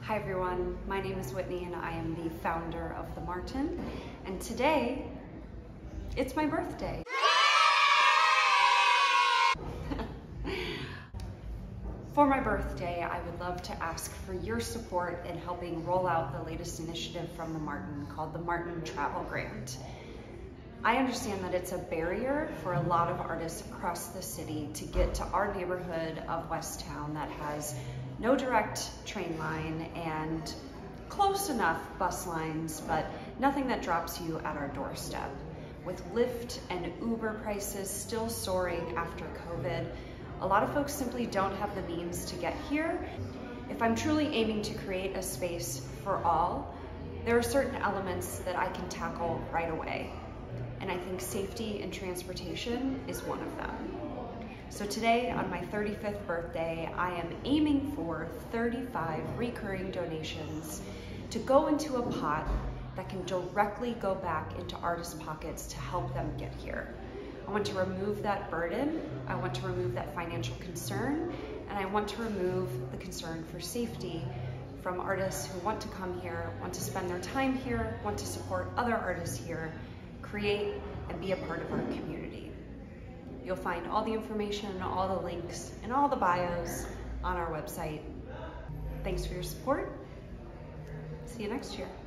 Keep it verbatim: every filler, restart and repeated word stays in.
Hi everyone, my name is Whitney and I am the founder of The Martin, and today it's my birthday. For my birthday, I would love to ask for your support in helping roll out the latest initiative from The Martin called the Martin Travel Grant. I understand that it's a barrier for a lot of artists across the city to get to our neighborhood of Westtown that has no direct train line and close enough bus lines, but nothing that drops you at our doorstep. With Lyft and Uber prices still soaring after COVID, a lot of folks simply don't have the means to get here. If I'm truly aiming to create a space for all, there are certain elements that I can tackle right away. And I think safety and transportation is one of them. So today, on my thirty-fifth birthday, I am aiming for thirty-five recurring donations to go into a pot that can directly go back into artists' pockets to help them get here. I want to remove that burden, I want to remove that financial concern, and I want to remove the concern for safety from artists who want to come here, want to spend their time here, want to support other artists here, create and be a part of our community. You'll find all the information, all the links, and all the bios on our website. Thanks for your support. See you next year.